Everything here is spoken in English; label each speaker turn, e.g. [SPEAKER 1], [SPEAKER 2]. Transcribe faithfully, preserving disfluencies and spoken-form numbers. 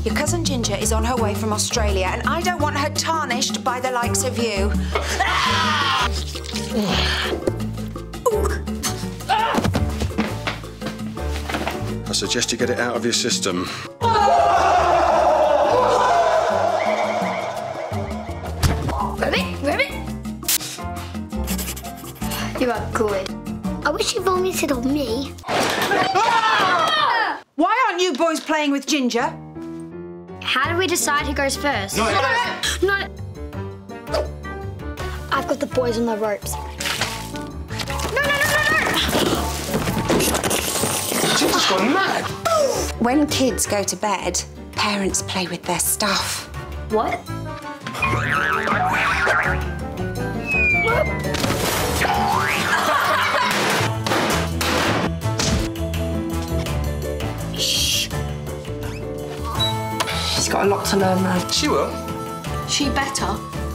[SPEAKER 1] Your cousin Ginger is on her way from Australia, and I don't want her tarnished by the likes of you.
[SPEAKER 2] I suggest you get it out of your system.
[SPEAKER 3] Ribbit, ribbit. You are good. I wish you vomited on me.
[SPEAKER 1] Why aren't you boys playing with Ginger?
[SPEAKER 3] How do we decide who goes first?
[SPEAKER 4] No, no,
[SPEAKER 3] no. I've got the boys on the ropes. No, no, no, no, no!
[SPEAKER 4] Ginger's gone mad.
[SPEAKER 1] When kids go to bed, parents play with their stuff.
[SPEAKER 3] What?
[SPEAKER 1] Shh. She's got a lot to learn, man.
[SPEAKER 4] She will.
[SPEAKER 1] She better.